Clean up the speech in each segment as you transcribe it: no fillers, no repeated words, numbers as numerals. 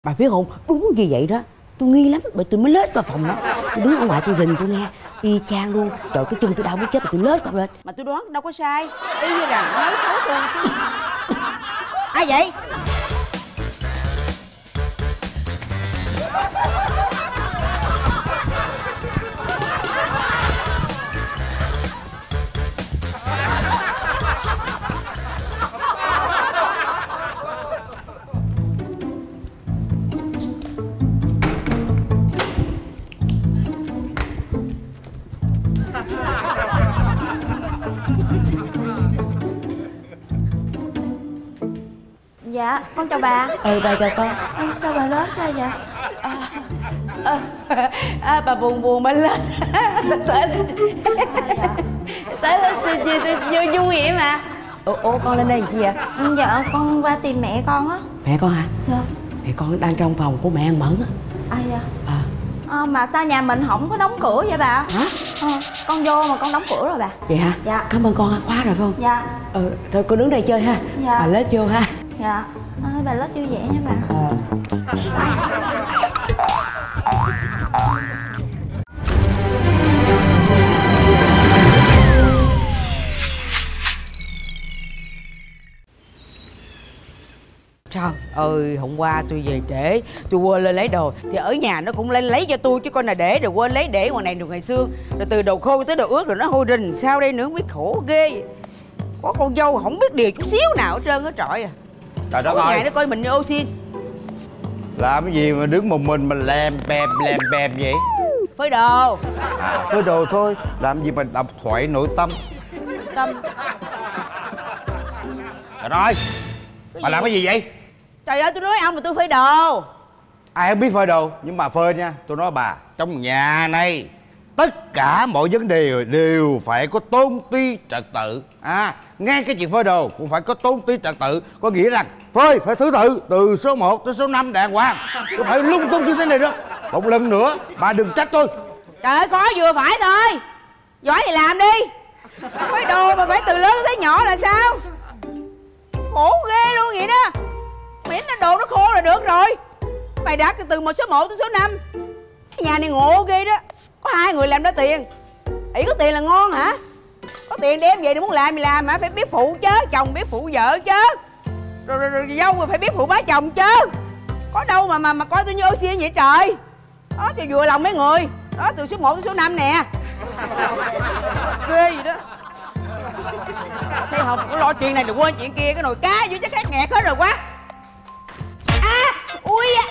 Bà biết không, đúng như vậy đó. Tôi nghi lắm, bởi tôi mới lết vào phòng đó. Tôi đứng ở ngoài tôi rình tôi nghe y chang luôn. Trời, cái chân tôi đau muốn chết mà tôi lết vào lên. Mà tôi đoán đâu có sai. Y như rằng nói xấu tôi chứ. Ai vậy? Dạ, con chào bà. Bà chào con. Sao bà lết ra vậy? Bà buồn bà lên. Tới lên vui vậy mà. Ủa con lên đây làm chi vậy? Dạ, con qua tìm mẹ con á. Mẹ con hả? Dạ. Mẹ con đang trong phòng của mẹ ăn Mẫn á. Dạ. Mà sao nhà mình không có đóng cửa vậy bà? Hả? Con vô mà con đóng cửa rồi bà. Vậy hả? Dạ. Cảm ơn con, khóa rồi phải không? Dạ. Thôi con đứng đây chơi ha. Dạ. Bà lết vô ha. Dạ. Bà lết vui vẻ nha bà. Trời ơi, hôm qua tôi về trễ, tôi quên lên lấy đồ. Thì ở nhà nó cũng lên lấy cho tôi chứ con là để rồi quên lấy để ngoài này được ngày xưa. Rồi từ đồ khô tới đồ ướt rồi nó hôi rình. Sao đây nữa, không biết khổ ghê. Có con dâu không biết điều chút xíu nào hết trơn á trời à. Trời đất ơi, nhà nó coi mình như ô xin. làm cái gì mà đứng một mình mà lèm bèm vậy? Phơi đồ. Phơi đồ thôi, làm gì mà đọc thoại nội tâm. Tâm. Trời ơi, bà làm cái gì vậy? Trời ơi, tôi nói ông là tôi phơi đồ. Ai không biết phơi đồ, nhưng mà phơi nha. Tôi nói bà, trong nhà này tất cả mọi vấn đề đều phải có tôn ti trật tự. Ngay cái chuyện phơi đồ cũng phải có tôn ti trật tự. Có nghĩa rằng phơi phải thứ tự từ số 1 tới số 5 đàng hoàng. Không phải lung tung như thế này nữa. Một lần nữa bà đừng trách tôi. Trời ơi, có vừa phải thôi. Giỏi thì làm đi. Phơi đồ mà phải từ lớn tới nhỏ là sao? Khổ ghê luôn vậy đó. Miễn là đồ nó khô là được rồi. Mày đặt từ số 1 tới số 5. Cái nhà này ngộ ghê đó. Có 2 người làm đó tiền. Ý có tiền là ngon hả? Có tiền đem về thì muốn làm thì làm hả? Phải biết phụ chứ. Chồng biết phụ vợ chứ. Rồi dâu rồi phải biết phụ bá chồng chứ. Có đâu mà coi tôi như ô xin vậy trời. Đó cho vừa lòng mấy người. Đó từ số 1 tới số 5 nè. Ghê gì đó. Thấy không? Có lo chuyện này đừng quên chuyện kia. Cái nồi cá dưới chắc khát nghẹt hết rồi quá. Ui da.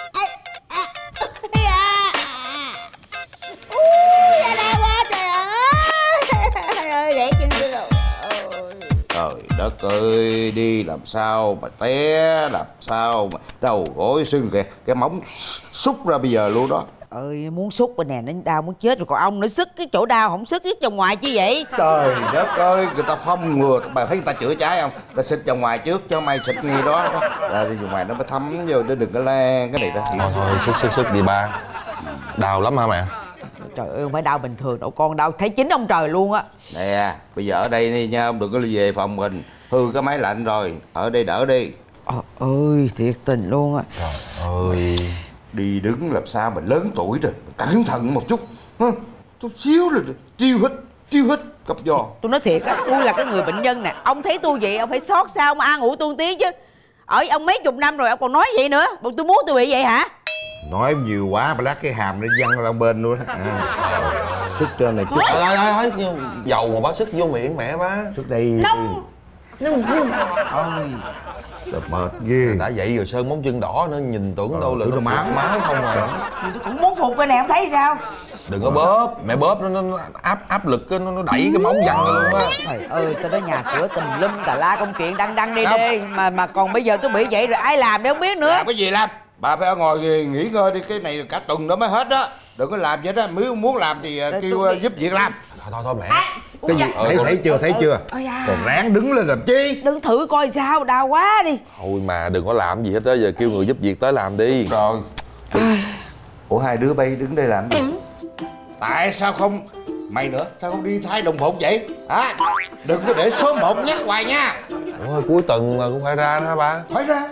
Ui da đau quá trời ơi. Vậy chứ rồi. Trời đất ơi, đi làm sao mà té, làm sao mà đầu gối sưng kìa. Cái móng xúc ra bây giờ luôn đó. Ơi muốn xúc bên nè, nó đau muốn chết rồi. Còn ông nữa sức cái chỗ đau không sức trong ngoài chứ vậy. Trời đất ơi, người ta phong ngừa. Bà thấy người ta chữa cháy không? Ta xịt vào ngoài trước cho mày xịt ngay đó. Ra đi ngoài nó mới thấm vô, nó đừng có lan cái này đó. Thôi sức đi ba. Đau lắm hả mẹ? Trời ơi, không phải đau bình thường đâu con, đau thấy chính ông trời luôn á. Nè, bây giờ ở đây đi nha, ông đừng có về phòng mình. Hư cái máy lạnh rồi, ở đây đỡ đi. Ơi, thiệt tình luôn á. Trời ơi. Đi đứng làm sao mà lớn tuổi rồi, cẩn thận một chút. Chút xíu rồi tiêu hít cặp giò. Tôi nói thiệt á, tôi là cái người bệnh nhân nè. Ông thấy tôi vậy, ông phải xót sao mà an ủi tôi tí chứ. Ở ông mấy chục năm rồi, ông còn nói vậy nữa. Bộ tôi muốn tôi bị vậy hả? Nói nhiều quá, bà lát cái hàm nó văng ra bên luôn á. Sức trên này chút. Thôi, dầu mà bá sức vô miệng mẹ ba. Sức đây. Nông. Trời mệt ghê. Đã vậy rồi sơn móng chân đỏ nữa, nhìn tưởng đâu là nó máu không à. Tôi cũng muốn phục cái này, ông thấy sao? Đừng có bóp, mẹ bóp nó áp lực nó đẩy cái móng văng ra luôn á. Trời ơi, tao nói nhà cửa tùm lum tà la công chuyện đăng đi đi. Mà còn bây giờ tôi bị vậy rồi ai làm để không biết nữa. Làm cái gì làm? Bà phải ở ngoài nghỉ ngơi đi, cái này cả tuần nữa mới hết đó. Đừng có làm vậy đó, nếu muốn làm thì kêu giúp việc làm. Thôi mẹ. Cái gì? Thấy chưa? Còn ráng đứng lên làm chi? Đừng thử coi sao, đau quá đi. Thôi mà đừng có làm gì hết đó, giờ kêu người giúp việc tới làm đi. Rồi. Ủa hai đứa bay đứng đây làm gì? Tại sao không mày nữa, sao không đi thay đồng phục vậy hả? Đừng có để số 1 nhắc hoài nha. Ủa cuối tuần mà cũng phải ra đó hả ba? Phải ra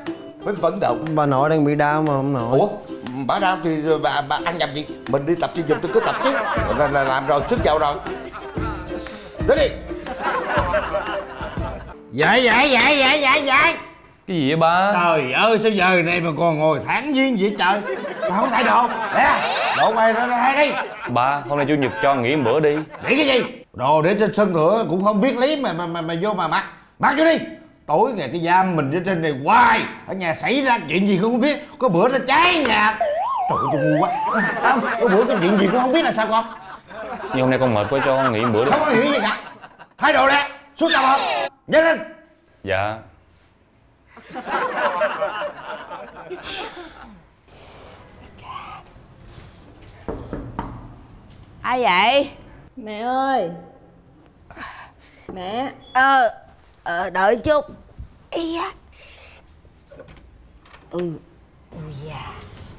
mới vận động. Bà nội đang bị đau mà ông nội. Ủa bà đau thì bà ăn nhầm gì? Mình đi tập thể dục tôi cứ tập chứ. Là làm rồi, sức giàu rồi. Đến đi. Dậy. Cái gì vậy ba? Trời ơi sao giờ này mà còn ngồi thản nhiên vậy trời. Tao không thay đồ. Nè, đồ mày ra đây đi. Ba, hôm nay chủ nhật cho nghỉ một bữa đi. Để cái gì? Đồ để trên sân nữa cũng không biết lấy mà vô mà mặc. Mặc vô đi. Tối ngày cái giam mình ở trên này hoài. Ở nhà xảy ra chuyện gì cũng không biết. Có bữa nó cháy nhà. Trời ơi tôi ngu quá. Có bữa cái chuyện gì cũng không biết là sao con. Nhưng hôm nay con mệt quá, cho con nghỉ một bữa đi. Không có nghĩ gì cả. Thay đồ ra. Xuống tập không? Nhanh lên. Dạ. Ai vậy? Mẹ ơi. Mẹ. Đợi chút. Ý da. Da.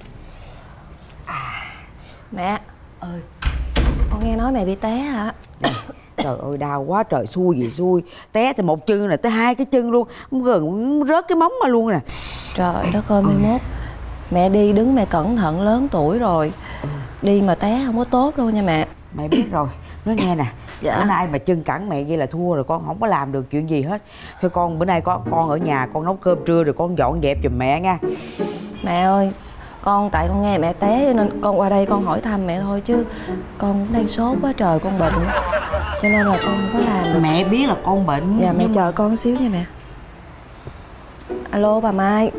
Mẹ ơi, con nghe nói mẹ bị té hả? Trời ơi đau quá trời, xui gì xui. Té từ một chân này tới hai cái chân luôn. Gần rớt cái móng mà luôn nè. Trời đất ơi, 11 mẹ đi đứng mẹ cẩn thận, lớn tuổi rồi. Đi mà té không có tốt đâu nha mẹ. Mẹ biết rồi. Nói nghe nè. Dạ. Bữa nay mà chân cẳng mẹ vậy là thua rồi, con không có làm được chuyện gì hết. Thôi con bữa nay con ở nhà con nấu cơm trưa rồi con dọn dẹp giùm mẹ nha. Mẹ ơi, con tại con nghe mẹ té cho nên con qua đây con hỏi thăm mẹ thôi, chứ con cũng đang sốt quá trời, con bệnh cho nên là con không có làm được. Mẹ biết là con bệnh. Dạ mẹ chờ con xíu nha mẹ. Alo bà Mai.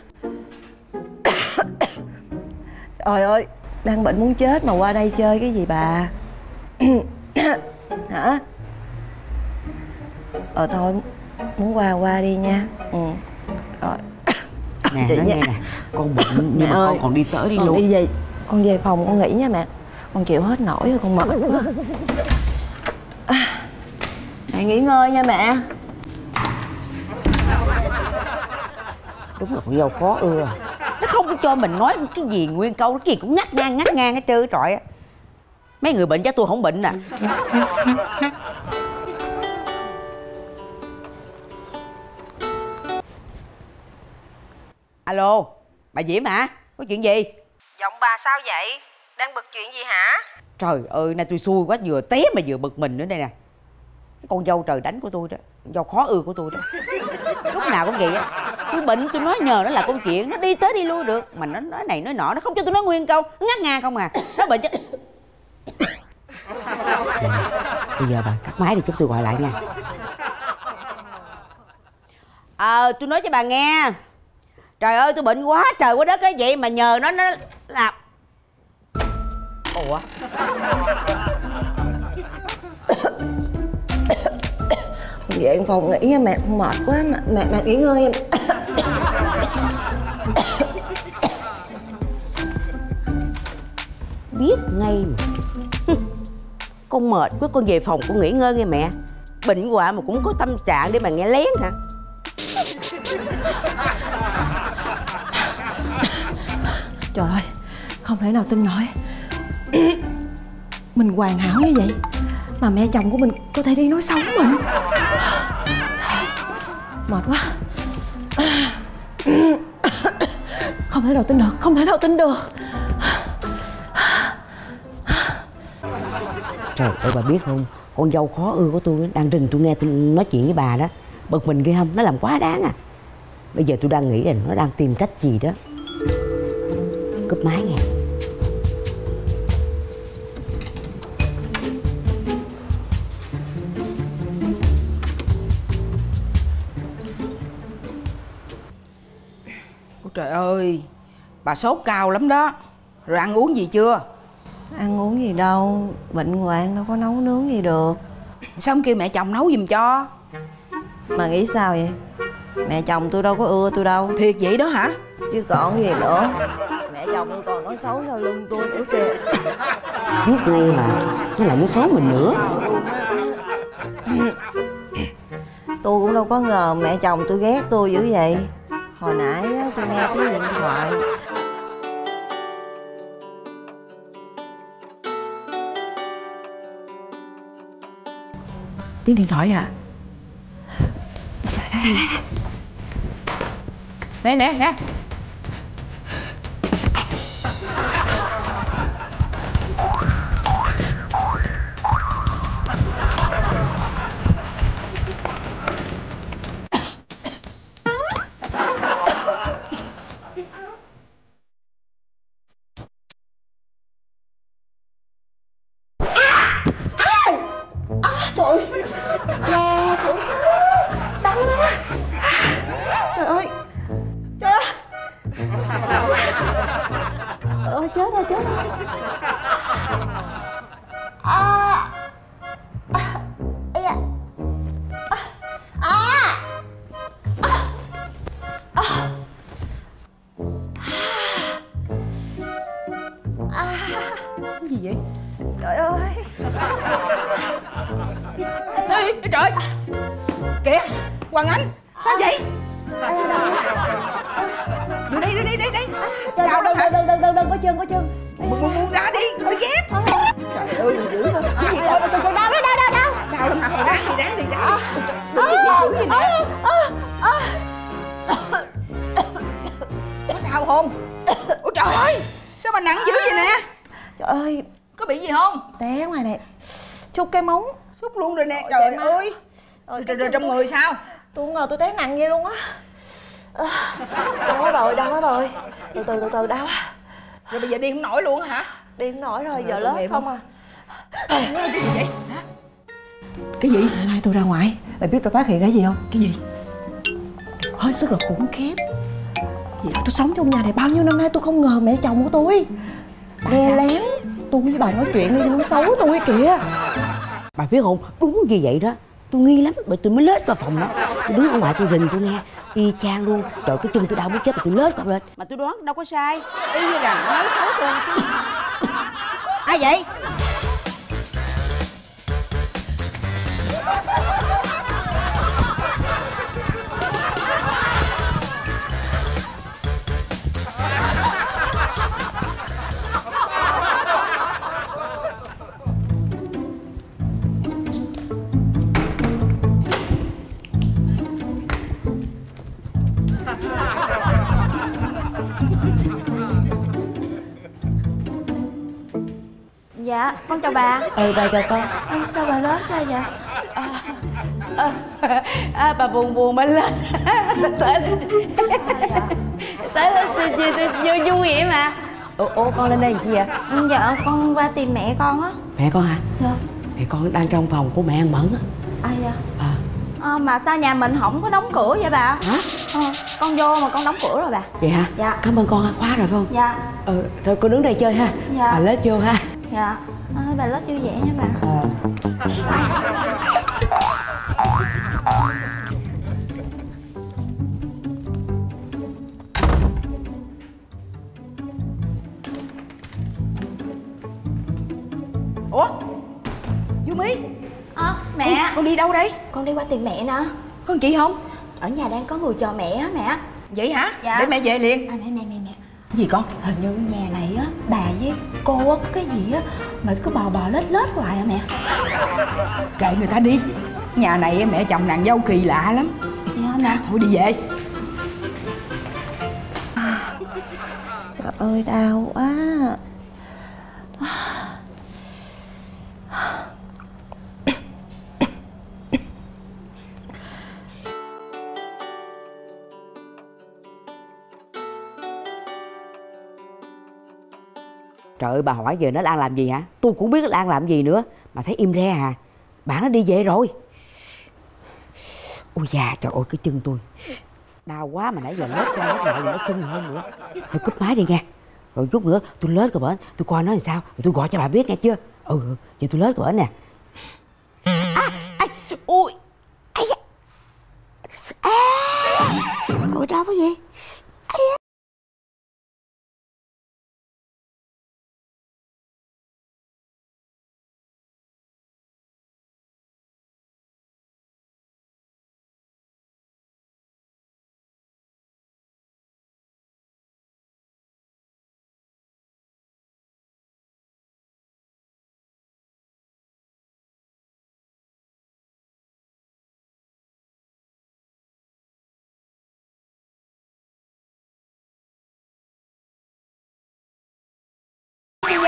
Trời ơi, đang bệnh muốn chết mà qua đây chơi cái gì bà? Hả? Thôi muốn qua đi nha. Rồi. Nè nói nghe nè, con bệnh nhưng Mẹ mà ơi, con còn đi tới đi con luôn. đi về, con về phòng con nghỉ nha mẹ. Con chịu hết nổi rồi, con mệt quá. Mẹ nghỉ ngơi nha mẹ. Đúng là con dâu khó ưa. Nó không có cho mình nói cái gì nguyên câu, cái gì cũng ngắt ngang hết trơn trọi á. Mấy người bệnh chắc tôi không bệnh nè. Alo, bà Diễm hả? Có chuyện gì? Giọng bà sao vậy? Đang bực chuyện gì hả? Trời ơi, nay tôi xui quá, vừa té mà vừa bực mình nữa đây nè. Cái con dâu trời đánh của tôi đó, con dâu khó ưa của tôi đó. Lúc nào cũng vậy á. Tôi bệnh tôi nói nhờ nó là công chuyện, nó đi tới đi lui được. Mà nó nói này nói nọ, nó không cho tôi nói nguyên câu, nó ngắt ngang không à. Nó bệnh chứ. Bây giờ bà cắt máy đi, chúng tôi gọi lại nha. Tôi nói cho bà nghe. Trời ơi tôi bệnh quá trời quá đất cái vậy mà nhờ nó làm. Ủa? Về phòng nghỉ nha mẹ, mệt quá mẹ nghỉ ngơi em. Biết ngay mà. Con mệt quá, con về phòng con nghỉ ngơi nghe mẹ. Bệnh hoạn mà cũng có tâm trạng để mà nghe lén hả? Trời ơi, không thể nào tin nổi. Mình hoàn hảo như vậy mà mẹ chồng của mình có thể đi nói xấu mình. Mệt quá. Không thể nào tin được, không thể nào tin được. Trời ơi bà biết không, con dâu khó ưa của tôi đang rình tôi nghe tôi nói chuyện với bà đó. Bực mình ghê không? Nó làm quá đáng à. Bây giờ tôi đang nghĩ là nó đang tìm cách gì đó. Cúp máy nghe. Ôi trời ơi, bà sốt cao lắm đó. Rồi ăn uống gì chưa? Ăn uống gì đâu, bệnh hoạn đâu có nấu nướng gì được. Sao không kêu mẹ chồng nấu giùm cho? Mà nghĩ sao vậy? Mẹ chồng tôi đâu có ưa tôi đâu. Thiệt vậy đó hả? Chứ còn gì nữa. Mẹ chồng tôi còn nói xấu sau lưng tôi nữa kìa. Biết ngay mà, nó lại nói xấu mình nữa. Tôi cũng đâu có ngờ mẹ chồng tôi ghét tôi dữ vậy. Hồi nãy tôi nghe tiếng điện thoại. Tiếng điện thoại hả? Nè nè nè. Trời ơi. Trời ơi. Ôi chết rồi, chết rồi. Ây da. Cái gì vậy? Trời ơi. Ê, trời. Kìa, Hoàng Anh, sao vậy? Đưa đây, đưa đây, đây, đây. Trời, Đau lắm hả? đừng, có chân, có chân. Buông ra đi, thôi dép. Trời ơi, đừng giữ thôi. Cái gì vậy? Trời, đau đấy, đau. Đau lắm hả? Ráng đi, đừng có giữ gì nè. Có sao không? Ôi trời ơi, sao mà nặng dữ vậy nè? Trời ơi, Có bị gì không? té ngoài nè. Chúc cái móng. Xúc luôn rồi nè, trời ơi. Rồi Rồi trong người sao? tôi không ngờ tôi té nặng vậy luôn á. Đau quá rồi, đau quá rồi. Từ từ đau quá. Rồi bây giờ đi không nổi luôn hả? Đi không nổi rồi, giờ tội lớp nghiệp không à. Cái gì vậy? Hả? Cái gì? Nay tôi ra ngoài, bà biết tôi phát hiện cái gì không? Cái gì? Hết sức là khủng khiếp. Tôi sống trong nhà này bao nhiêu năm nay tôi không ngờ mẹ chồng của tôi đè lén tôi với bà nói chuyện đi, nói xấu tôi kìa. Bà biết không, đúng như vậy đó. Tôi nghi lắm, bởi tôi mới lết vào phòng đó. Tôi đứng ở ngoài tôi rình tôi nghe y chang luôn. Trời, cái chân tôi đau muốn chết mà tôi lết vào lên. Mà tôi đoán đâu có sai. Y như là nói xấu tôi chứ. Ai vậy? Dạ, con chào bà. Bà chào con. Sao bà lớn ra vậy? Bà buồn bà lên. Tới lên vui vậy mà. Ủa con lên đây làm chi vậy? Dạ, con qua tìm mẹ con á. Mẹ con hả? Dạ. Mẹ con đang trong phòng của mẹ ăn Mẫn á. Dạ. Mà sao nhà mình không có đóng cửa vậy bà? Hả? Con vô mà con đóng cửa rồi bà. Vậy hả? Dạ. Cảm ơn con ha, khóa rồi phải không? Dạ. Thôi con đứng đây chơi ha. Dạ. Bà lết vô ha. Dạ. Bà lớp vui vẻ nha bà. Ủa? Du Mí, Mẹ. con đi đâu đây? Con đi qua tìm mẹ nè. Con chị không? Ở nhà đang có người chờ mẹ á mẹ. Vậy hả? Dạ. Để mẹ về liền. Mẹ. Gì con? Hình như nhà này á, bà với cô á có cái gì á mà cứ bò lết hoài à mẹ. Kệ người ta đi. Nhà này mẹ chồng nàng dâu kỳ lạ lắm. Dạ mẹ. Thôi đi về. Trời ơi đau quá. Trời ơi, bà hỏi giờ nó đang làm gì hả? Tôi cũng biết nó đang làm gì nữa. Mà thấy im re à. Bạn nó đi về rồi. Ôi da, trời ơi, cái chân tôi đau quá mà nãy giờ lết ra lết lại nó sưng hơn nữa. Thôi cúp máy đi nha. Rồi chút nữa tôi lết qua bển, tôi coi nó làm sao, rồi tôi gọi cho bà biết nghe chưa. Giờ tôi lết qua bển nè. Ui. Trời ơi, đau quá vậy.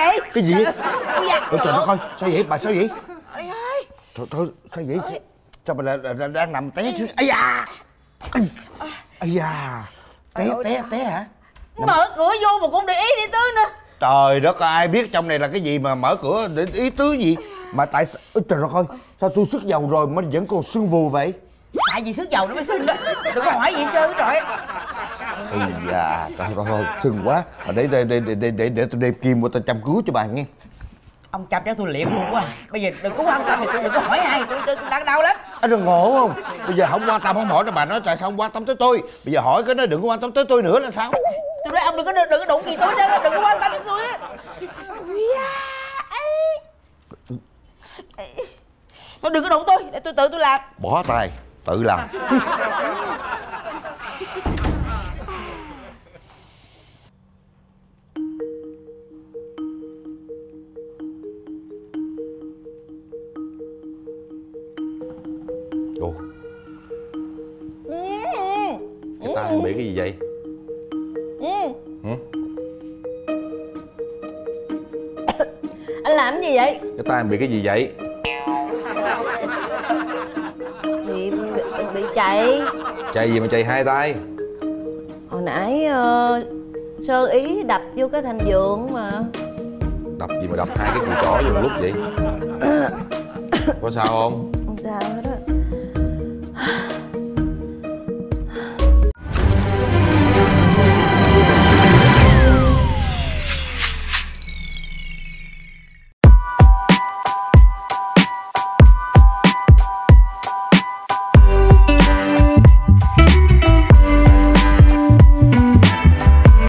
vậy? Cái gì? Dạ, Ôi trời đất ơi, sao vậy? Bà sao vậy? Ôi ơi. Thôi, sao vậy? Sao bà đang nằm té chứ? Ây da! Ây da! Té hả? Mở cửa vô mà cũng để ý đi tứ nữa. Trời đất ơi, ai biết trong này là cái gì mà mở cửa để ý tứ gì? Mà tại sao... Ôi trời đất ơi, sao tôi sức dầu rồi mà vẫn còn sưng vù vậy? Tại vì sức dầu nó mới sưng đó. Đừng có hỏi gì hết trơn trời. Ây da, thôi, sưng quá. Mà để tôi đem kim qua tôi chăm cứu cho bà nghe. Ông chăm cho tôi liệm luôn quá. Bây giờ đừng có quan tâm thì tôi đừng có hỏi ai. Tôi đang đau lắm. Anh đừng ngộ không? Bây giờ không quan tâm không hỏi, bà nói tại sao không quan tâm tới tôi? Bây giờ hỏi cái nó đừng có quan tâm tới tôi nữa là sao? Tôi nói ông đừng có đụng gì tôi nữa. Đừng có quan tâm đến tôi á. Thôi đừng có đụng tôi. Để tôi tự tôi làm. Bỏ tay, tự làm. Ồ, cái tay em bị cái gì vậy? Hử? Anh làm cái gì vậy? Cái tay em bị cái gì vậy? Bị chạy. Chạy gì mà chạy hai tay? Hồi nãy sơ ý đập vô cái thành giường mà. Đập gì mà đập hai cái cùi chỏ vô một lúc vậy? Có sao không? Không sao hết